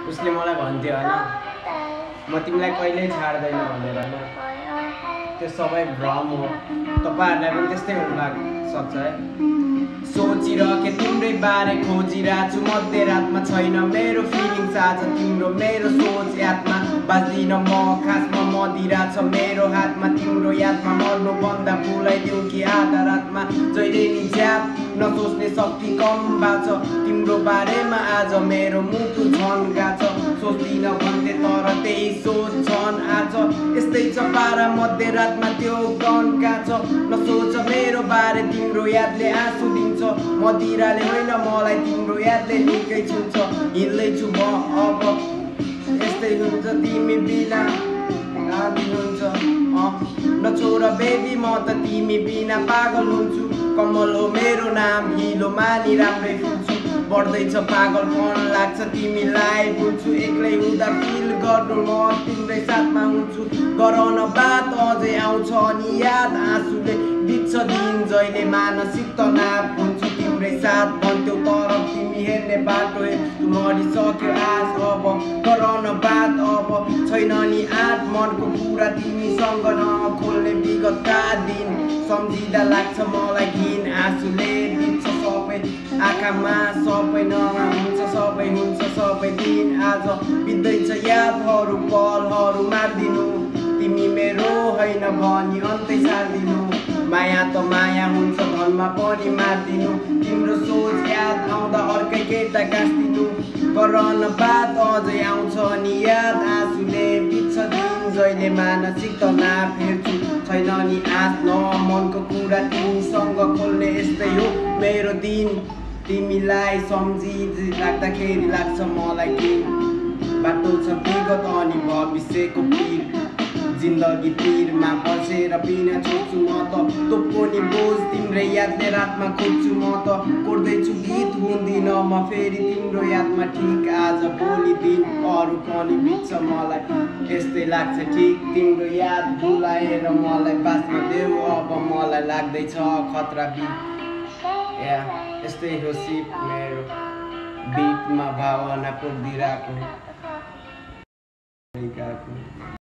उसले मलाई भन्थ्यो हैन म तिमीलाई कहिल्यै छाड्दैन भनेर हैन त्यो सबै भ्रम हो तपाईहरुलाई पनि त्यस्तै हुन सक्छ है सोचिरके तिम्रै बारे खोजिरहेछु मध्यरातमा छैन मेरो फिलिङ्स आज तिम्रो मेरो सोच यादमा बाँच्दिन म खासमा मदिरा छ मेरो हातमा तिम्रो यादमा मर्नुभन्दा भुलाइदेऊ कि आधा रातमा जहिले नि ज्याप नसोच्ने शक्ति कम बाछ तिम्रो बारेमा आज मेरो मुटु झन्का छ सोच्दिन भन्थे तर त्यही सोच्छन् आज यस्तै छ पारा मध्यरातमा त्यो गन्का छ नसोच मेरो बारे तिम्रो यादले आँसु दिन्छ मदिराले होइन मलाई तिम्रो यादले निकै छुन्छ हिँड्दैछु म अब यस्तै हुन्छ तिमी बिना आदि हुन्छ नछोड बेबी म त तिमी बिना पागल हुन्छु कमल हो मेरो नाम हिलो मानी राम्रै फुल्छु बढ्दैछ पागलपन लाग्छ तिमीलाई भुल्छु एक्लै हुँदा फिल गर्नु म तिम्रै साथमा हुन्छु गरन बात अझै आउँछ नि याद आँसुले बित्छ दिन जहिले मानसिक तनाव हुन्छु तिम्रै साथ भन्थ्यौ तर तिमी हेर्ने बाटो मरिसक्यो आज अब गरन बात अब छैन नि आँट मनको कुरा तिमीसँग नखोल्ने विगतका दिन सम्झिँदा लाग्छ मलाई घिन आँसुले बित्छ सबै आँखामा सबै हुन्छ सबै दिन आज बित्दैछ यादहरू पलहरू मार्दिनु तिमी मेरो होइन भनी अन्तै सार्दिनु माया त माया हुन्छ धनमा पनि मार्दिनु तिम्रो सोच याद आउँदा अर्कै केटा गाँस्दिनु गरन बात अझै आउँछ नि याद आँसुले बित्छ दिन जहिले मानसिक तनाव फेर्छु छैन नि आँस न मनको कुरा तिमीसँग खोल्ने यस्तै हो मेरो दिन तिमीलाई सम्झी लाग्दाखेरि लाग्छ मलाई कि बाटो छ विगत अनि भविष्यको पिर जिन्दगी पिरमा बसेर बिना छोड्छु म त तोपको नि बोझ तिम्रै यादले रातमा खोज्छु म त कोर्दैछु गीत हुँदिन म फेरि तिम्रो यादमा ठिक आज भोलि दिन अरू पनि बित्छ मलाई यस्तै लाग्छ ठिक तिम्रो याद भुलाएर मलाई बाँच्न देऊ अब मलाई लाग्दैछ खतरा यस्तै हो सिप मेरो बिटमा भावना पोखिदिरहेको